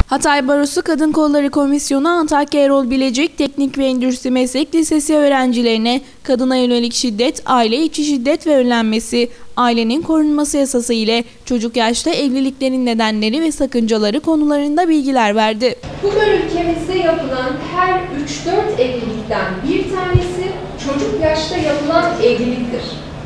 Hatay Barosu Kadın Kolları Komisyonu Antakya Erol Bilecik Teknik ve Endüstri Meslek Lisesi öğrencilerine kadına yönelik şiddet, aile içi şiddet ve önlenmesi, ailenin korunması yasası ile çocuk yaşta evliliklerin nedenleri ve sakıncaları konularında bilgiler verdi. Bugün ülkemizde yapılan her 3-4 evlilikten bir tanesi çocuk yaşta yapılan evliliktir.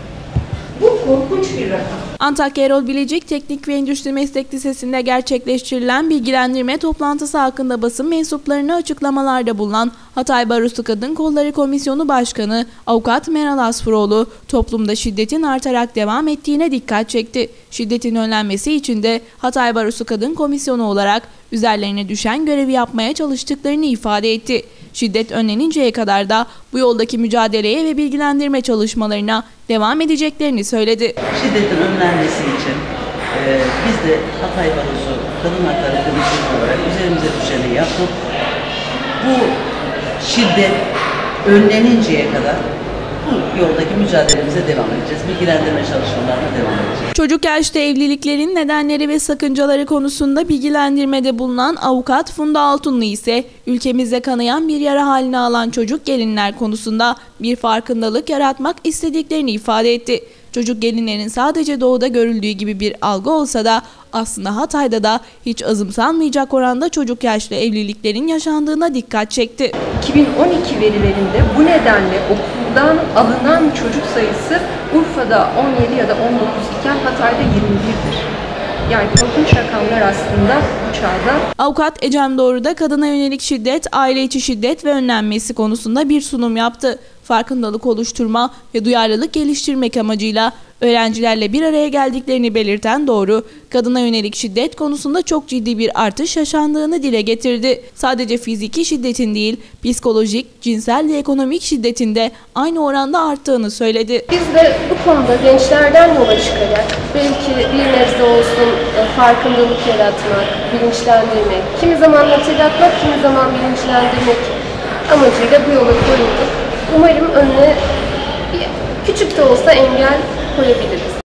Bu korkunç bir rakam. Antakya Erol Bilecik Teknik ve Endüstri Meslek Lisesi'nde gerçekleştirilen bilgilendirme toplantısı hakkında basın mensuplarına açıklamalarda bulunan Hatay Barosu Kadın Kolları Komisyonu Başkanı Avukat Meral Asfuroğlu, toplumda şiddetin artarak devam ettiğine dikkat çekti. Şiddetin önlenmesi için de Hatay Barosu Kadın Komisyonu olarak üzerlerine düşen görevi yapmaya çalıştıklarını ifade etti. Şiddet önleninceye kadar da bu yoldaki mücadeleye ve bilgilendirme çalışmalarına devam edeceklerini söyledi. Şiddetin önlenmesi için biz de Hatay Barosu Kadın Hakları Komisyonu olarak üzerimize düşeni yaptık. Bu şiddet önleninceye kadar bu yoldaki mücadelemize devam edeceğiz. Bilgilendirme çalışmalarına devam edeceğiz. Çocuk yaşta evliliklerin nedenleri ve sakıncaları konusunda bilgilendirmede bulunan avukat Funda Altunlu ise ülkemizde kanayan bir yara haline alan çocuk gelinler konusunda bir farkındalık yaratmak istediklerini ifade etti. Çocuk gelinlerin sadece doğuda görüldüğü gibi bir algı olsa da aslında Hatay'da da hiç azımsanmayacak oranda çocuk yaşlı evliliklerin yaşandığına dikkat çekti. 2012 verilerinde bu nedenle okuldan alınan çocuk sayısı Urfa'da 17 ya da 19 iken Hatay'da 21'dir. Yani korkunç rakamlar aslında bu çağda. Avukat Ecem Doğru da kadına yönelik şiddet, aile içi şiddet ve önlenmesi konusunda bir sunum yaptı. Farkındalık oluşturma ve duyarlılık geliştirmek amacıyla öğrencilerle bir araya geldiklerini belirten Doğru, kadına yönelik şiddet konusunda çok ciddi bir artış yaşandığını dile getirdi. Sadece fiziki şiddetin değil, psikolojik, cinsel ve ekonomik şiddetin de aynı oranda arttığını söyledi. Biz de bu konuda gençlerden yola çıkarak belki bir nebze olsun farkındalık yaratmak, bilinçlendirmek, kimi zaman hatırlatmak, kimi zaman bilinçlendirmek amacıyla bu yola koyulduk. Umarım önüne küçük de olsa engel koyabiliriz.